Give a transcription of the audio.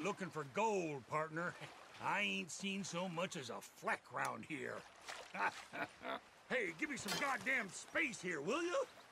looking for gold, partner. I ain't seen so much as a fleck round here. Hey, give me some goddamn space here, will you?